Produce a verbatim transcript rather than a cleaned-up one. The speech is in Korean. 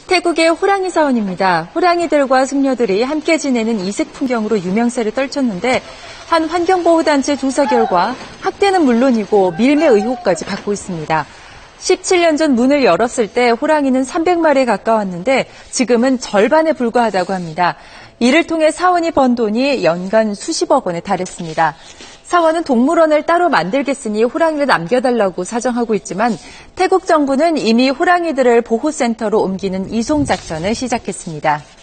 태국의 호랑이 사원입니다. 호랑이들과 숙녀들이 함께 지내는 이색 풍경으로 유명세를 떨쳤는데 한 환경보호단체 조사 결과 학대는 물론이고 밀매 의혹까지 받고 있습니다. 십칠 년 전 문을 열었을 때 호랑이는 삼백 마리에 가까웠는데 지금은 절반에 불과하다고 합니다. 이를 통해 사원이 번 돈이 연간 수십억 원에 달했습니다. 사원은 동물원을 따로 만들겠으니 호랑이를 남겨달라고 사정하고 있지만 태국 정부는 이미 호랑이들을 보호센터로 옮기는 이송 작전을 시작했습니다.